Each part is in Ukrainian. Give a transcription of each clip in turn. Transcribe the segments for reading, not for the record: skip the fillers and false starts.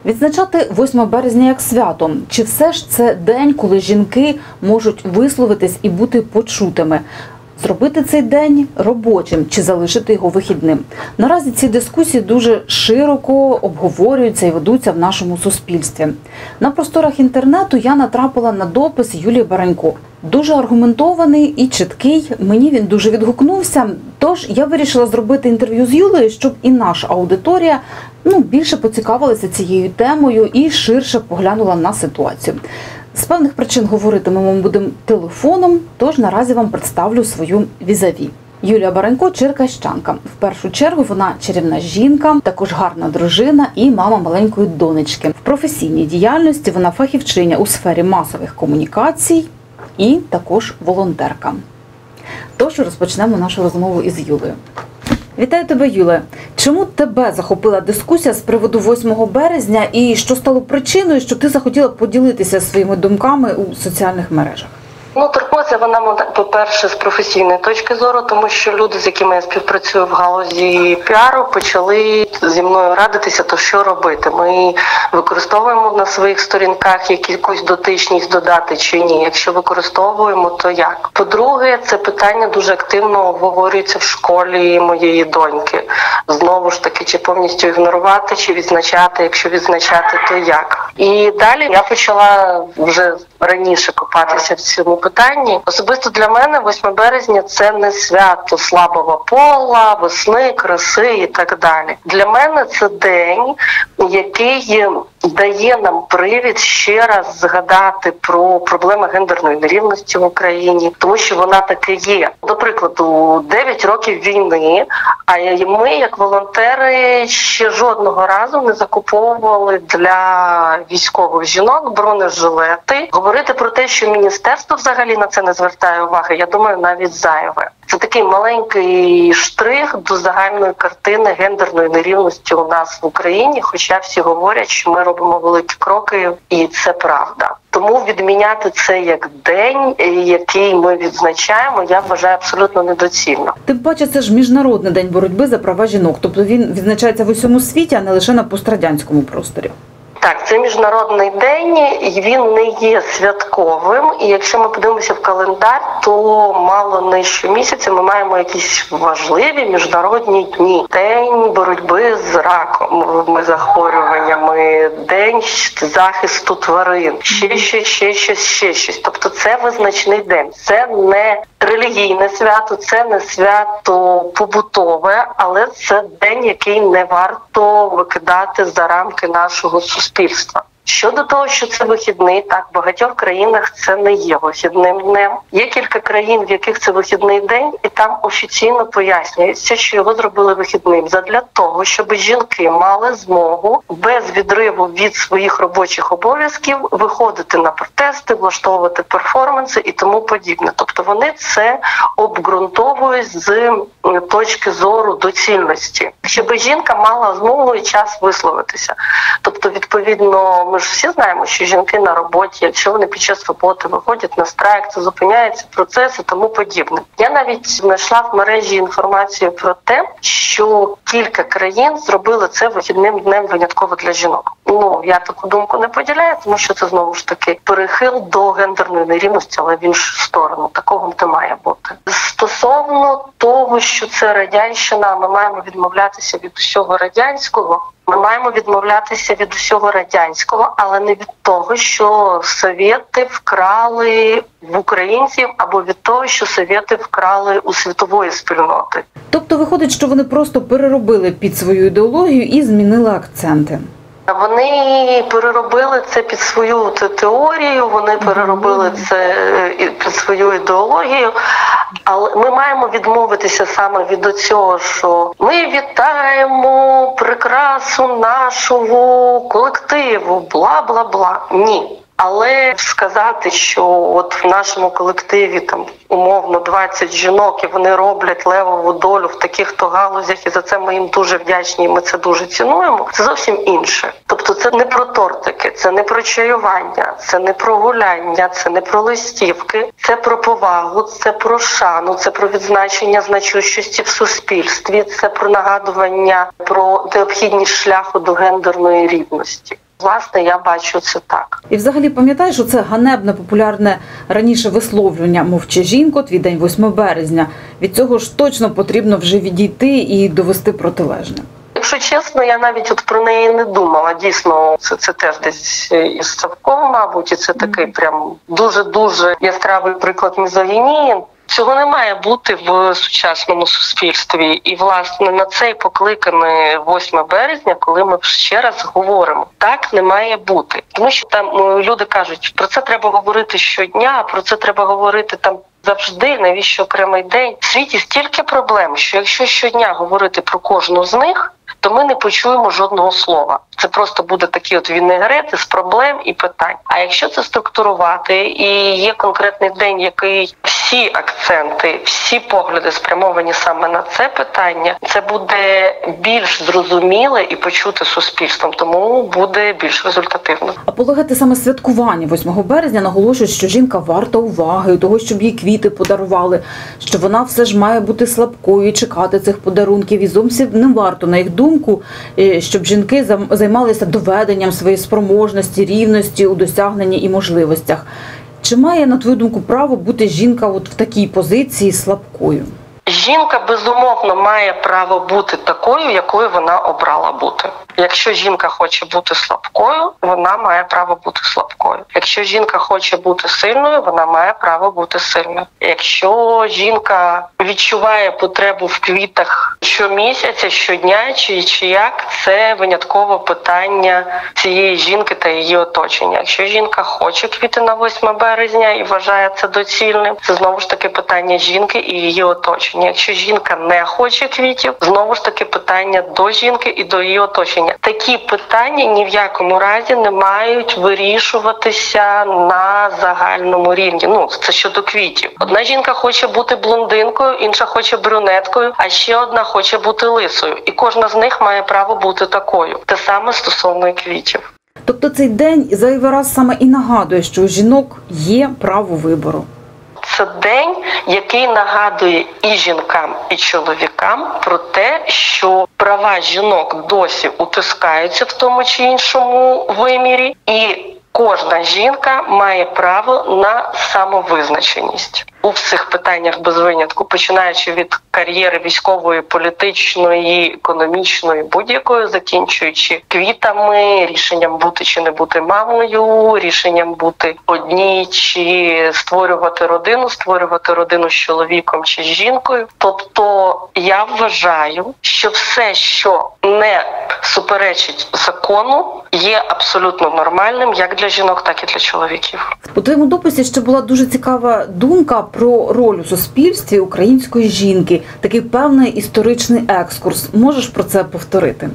Відзначати 8 березня як свято. Чи все ж це день, коли жінки можуть висловитись і бути почутими? Зробити цей день робочим чи залишити його вихідним? Наразі ці дискусії дуже широко обговорюються і ведуться в нашому суспільстві. На просторах інтернету я натрапила на допис Юлії Баранько. Дуже аргументований і чіткий, мені він дуже відгукнувся. Тож я вирішила зробити інтерв'ю з Юлею, щоб і наша аудиторія більше поцікавилася цією темою і ширше поглянула на ситуацію. З певних причин говорити ми будемо телефоном, тож наразі вам представлю свою візаві. Юлія Баранько – черкащанка. В першу чергу вона чарівна жінка, також гарна дружина і мама маленької донечки. В професійній діяльності вона фахівчиня у сфері масових комунікацій і також волонтерка. Тож розпочнемо нашу розмову із Юлею. Вітаю тебе, Юле. Чому тебе захопила дискусія з приводу 8 березня і що стало причиною, що ти захотіла поділитися своїми думками у соціальних мережах? Торкнулася вона, по-перше, з професійної точки зору, тому що люди, з якими я співпрацюю в галузі піару, почали зі мною радитися, то що робити. Ми використовуємо на своїх сторінках якусь дотичність додати чи ні. Якщо використовуємо, то як? По-друге, це питання дуже активно обговорюється в школі моєї доньки. Знову ж таки, чи повністю ігнорувати, чи відзначати, якщо відзначати, то як? І далі я почала вже раніше копатися в цьому питанні. Особисто для мене 8 березня – це не свято слабого пола, весни, краси і так далі. Для мене це день, який дає нам привід ще раз згадати про проблеми гендерної нерівності в Україні, тому що вона таки є. До прикладу, 9 років війни, а ми, як волонтери, ще жодного разу не закуповували для військових жінок бронежилети. Говорити про те, що міністерство взагалі на це не звертає уваги, я думаю, навіть зайве. Це такий маленький штрих до загальної картини гендерної нерівності у нас в Україні, хоча всі говорять, що ми робимо великі кроки, і це правда. Тому відміняти це як день, який ми відзначаємо, я вважаю абсолютно недоцільно. Тим паче, це ж Міжнародний день боротьби за права жінок, тобто він відзначається в усьому світі, а не лише на пострадянському просторі. Так, це міжнародний день, і він не є святковим. І якщо ми подивимося в календар, то мало не щомісяця ми маємо якісь важливі міжнародні дні. День боротьби з раковими захворюваннями, день захисту тварин, ще щось. Тобто це визначний день. Це не релігійне свято, це не свято побутове, але це день, який не варто викидати за рамки нашого суспільства. Щодо того, що це вихідний, так, в багатьох країнах це не є вихідним днем. Є кілька країн, в яких це вихідний день, і там офіційно пояснюється, що його зробили вихідним задля того, щоб жінки мали змогу без відриву від своїх робочих обов'язків виходити на протести, влаштовувати перформанси і тому подібне. Тобто вони це обґрунтовують з точки зору доцільності, щоб жінка мала змогу і час висловитися. Тобто, відповідно, ми ж всі знаємо, що жінки на роботі, якщо вони під час роботи виходять на страйк, це зупиняється процес і тому подібне. Я навіть знайшла в мережі інформацію про те, що кілька країн зробили це вихідним днем винятково для жінок. Я таку думку не поділяю, тому що це знову ж таки перехил до гендерної нерівності, але в іншу сторону. Такого не має бути. Стосовно того, що це радянщина, ми маємо відмовлятися від усього радянського. Ми маємо відмовлятися від усього радянського, але не від того, що совєти вкрали в українців, або від того, що совєти вкрали у світової спільноти. Тобто виходить, що вони просто переробили під свою ідеологію і змінили акценти. Вони переробили це під свою теорію, вони переробили це під свою ідеологію, але ми маємо відмовитися саме від цього, що ми вітаємо прикрасу нашого колективу, бла-бла-бла. Ні. Але сказати, що от в нашому колективі там умовно 20 жінок, і вони роблять левову долю в таких-то галузях, і за це ми їм дуже вдячні, і ми це дуже цінуємо, це зовсім інше. Тобто це не про тортики, це не про чаювання, це не про гуляння, це не про листівки, це про повагу, це про шану, це про відзначення значущості в суспільстві, це про нагадування про необхідність шляху до гендерної рівності. Власне, я бачу це так. І взагалі пам'ятаєш, що це ганебне популярне раніше висловлювання «мовчи, жінко, твій день 8 березня». Від цього ж точно потрібно вже відійти і довести протилежне. Якщо чесно, я навіть про неї не думала. Дійсно, це теж десь із Савком, мабуть, і це такий прям дуже-дуже яскравий приклад мізогінії. Цього не має бути в сучасному суспільстві. І, власне, на це й покликане 8 березня, коли ми ще раз говоримо. Так не має бути. Тому що там люди кажуть, про це треба говорити щодня, про це треба говорити там завжди, навіщо окремий день. В світі стільки проблем, що якщо щодня говорити про кожну з них, то ми не почуємо жодного слова. Це просто буде такі вінегрет із проблем і питань. А якщо це структурувати, і є конкретний день, який всі акценти, всі погляди спрямовані саме на це питання, це буде більш зрозуміле і почуте суспільством, тому буде більш результативно. Апологети саме святкування 8 березня наголошують, що жінка варта уваги, того, щоб їй квіти подарували, що вона все ж має бути слабкою і чекати цих подарунків. І зовсім не варто, на їх думку, щоб жінки займалися доведенням своєї спроможності, рівності у досягненні і можливостях. Чи має, на твою думку, право бути жінка в такій позиції слабкою? Жінка, безумовно, має право бути такою, якою вона обрала бути. Якщо жінка хоче бути слабкою, вона має право бути слабкою. Якщо жінка хоче бути сильною, вона має право бути сильною. Якщо жінка відчуває потребу в квітах щомісяця, щодня чи як, це винятково питання цієї жінки та її оточення. Якщо жінка хоче квіти на 8 березня і вважає це доцільним, це знову ж таки питання жінки і її оточення. Якщо жінка не хоче квітів, знову ж таки питання до жінки і до її оточення. Такі питання ні в якому разі не мають вирішуватися на загальному рівні. Це щодо квітів. Одна жінка хоче бути блондинкою, інша хоче брюнеткою, а ще одна хоче бути лисою. І кожна з них має право бути такою. Те саме стосовно квітів. Тобто цей день зайвий раз саме і нагадує, що у жінок є право вибору. Це день, який нагадує і жінкам, і чоловікам про те, що права жінок досі утискаються в тому чи іншому вимірі, і кожна жінка має право на самовизначеність. У всіх питаннях без винятку, починаючи від кар'єри військової, політичної, економічної, будь-якої, закінчуючи квітами, рішенням бути чи не бути мамою, рішенням бути одній чи створювати родину з чоловіком чи з жінкою. Тобто я вважаю, що все, що не суперечить закону, є абсолютно нормальним як для жінок, так і для чоловіків. У твоєму дописі ще була дуже цікава думка про роль у суспільстві української жінки. Такий певний історичний екскурс. Можеш про це повторити?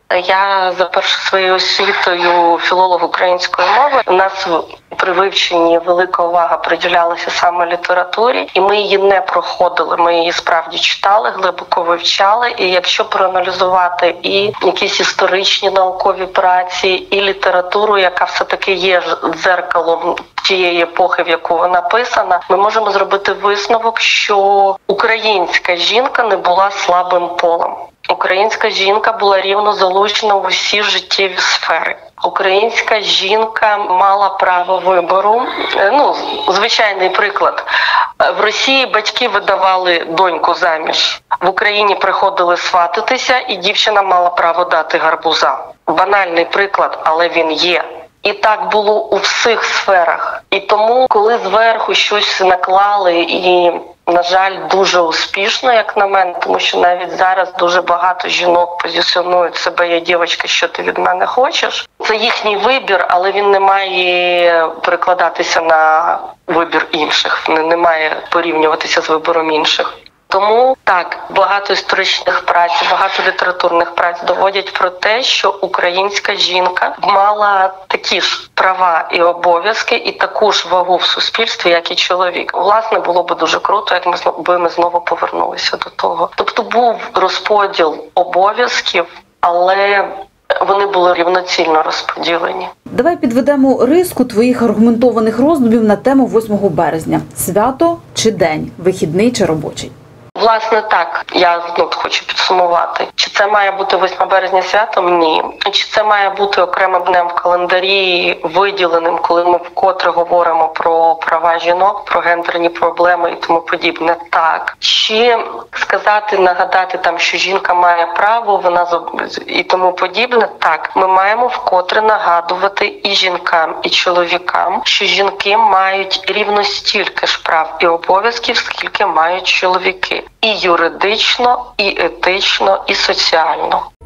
Я за своєю освітою філолог української мови. У нас при вивченні велика увага приділялася саме літературі, і ми її не проходили, ми її справді читали, глибоко вивчали. І якщо проаналізувати і якісь історичні наукові праці, і літературу, яка все-таки є дзеркалом тієї епохи, в яку вона писана, ми можемо зробити висновок, що українська жінка не була слабим полем. Українська жінка була рівно залучена в усі життєві сфери. Українська жінка мала право вибору. Звичайний приклад. В Росії батьки видавали доньку заміж. В Україні приходили свататися, і дівчина мала право дати гарбуза. Банальний приклад, але він є. І так було у всіх сферах. І тому, коли зверху щось наклали і, на жаль, дуже успішно, як на мене, тому що навіть зараз дуже багато жінок позиціонують себе, я дівчинка, що ти від мене хочеш. Це їхній вибір, але він не має перекладатися на вибір інших, не має порівнюватися з вибором інших. Тому так, багато історичних праць, багато літературних праць доводять про те, що українська жінка мала такі ж права і обов'язки, і таку ж вагу в суспільстві, як і чоловік. Власне, було б дуже круто, якби ми знову повернулися до того. Тобто був розподіл обов'язків, але вони були рівноцільно розподілені. Давай підведемо риску твоїх аргументованих роздумів на тему 8 березня. Свято чи день? Вихідний чи робочий? Власне, так, я хочу підсумувати. Чи це має бути 8 березня святом? Ні. Чи це має бути окремим днем в календарі, виділеним, коли ми вкотре говоримо про права жінок, про гендерні проблеми і тому подібне? Так. Чи сказати, нагадати там, що жінка має право, вона і тому подібне? Так. Ми маємо вкотре нагадувати і жінкам, і чоловікам, що жінки мають рівно стільки ж прав і обов'язків, скільки мають чоловіки. І юридично, і етично, і соціально.